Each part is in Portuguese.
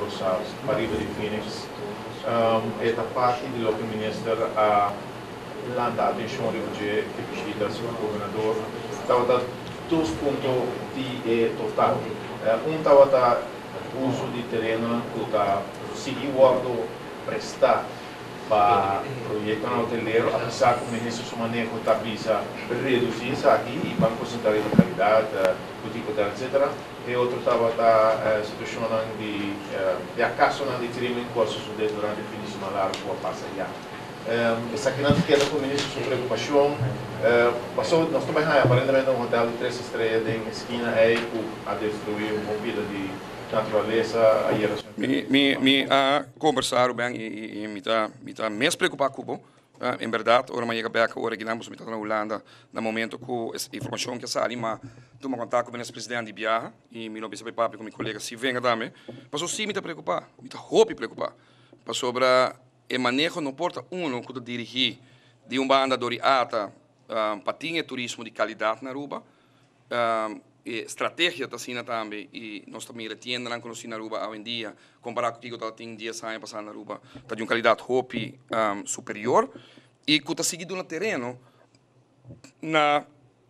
para Riva de Phoenix. Esta parte do que o ministro landa a atenção de que precisa o governador. Estava dois pontos de total. Estava o uso de terreno que está seguindo prestar para o projeto hoteleiro, apesar que o ministro se maneja está visa reduzir isso aqui e vai concentrar a qualidade, etc. E outro estava a situação de acaso de crime que pode suceder durante o fim de semana ou passa já. Essa aqui não queda com o ministro sua preocupação. Nós também aparentemente um hotel de 3 estrelas em esquina aí a destruir uma vida de natureza conversaram bem e me tá mais preocupado com em verdade ora mais chega ora que nós na Holanda no momento com essa informação que sai mas tu me contato com o presidente de viagem e me lo bisa papo com meu colega se venga também mas sim me tá preocupado me tá hope preocupado para sobre o manejo não porta que dirigir de banda doriata patinha turismo de qualidade na Aruba estratégia está sendo também e nós também retendo não conhecemos na Aruba hoje em dia comparado com o que está tem dias anos passando na Aruba está de uma qualidade hope superior e que está seguindo no terreno na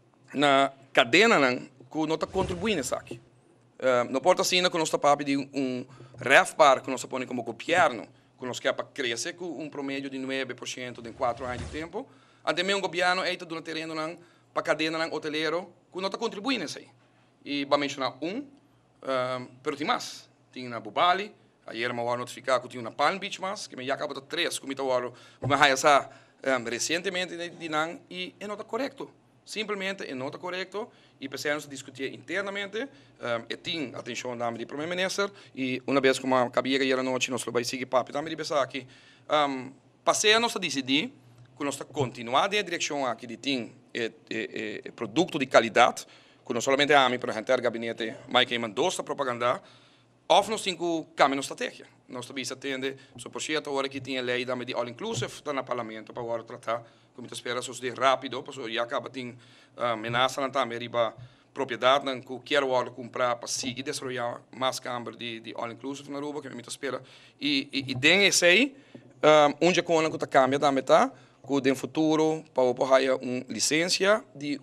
cadena que não está contribuindo nessa aqui não pode assim que nós está de refpar que nós põe como governo que nós quer para crescer com promédio de 9% em 4 anos de tempo até mesmo o governo está do terreno para cadena hoteleiro que não está contribuindo nessa aí e para mencionar pero tem mais. Tem na Bubali, ayer me vou notificar que tem na Palm Beach mais, que me já acaba de 3, como me essa recentemente e não está correto. Simplesmente não está correto e precisamos discutir internamente e tem atenção da primeiro-ministro e uma vez como acabei ayer à noite, nós vamos seguir papo também de pensar que passei a nossa decidir que nós continuar na direção aqui de tem produto de qualidade que não somente a mim para o gabinete, mas que mandou esta propaganda, ou nós temos caminho estratégia. Nós também atende, so projeto agora que tem a lei de all inclusive está no parlamento para agora tratar, como muitas espera de rápido, porque já acaba tem ameaça também riba propriedade que quero agora comprar para seguir desenvolver mais câmara de all inclusive na Aruba, que muitas espera e tem esse aí, onde com a cambia da metade, que no futuro para ter uma licença de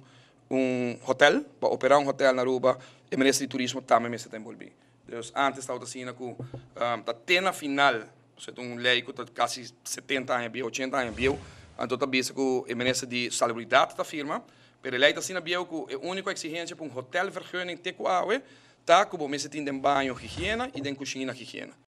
hotel, para operar hotel na Aruba, e o Ministério de Turismo também está envolvido. Então, antes estava assim que até na final, você tem uma lei que está quase 70 anos, 80 anos, então está visto que o Ministério de Salubridade está firma, mas a lei está assim que a única exigência para hotel vergunning TQA está que você tem banho higiene e tem cozinha higiene.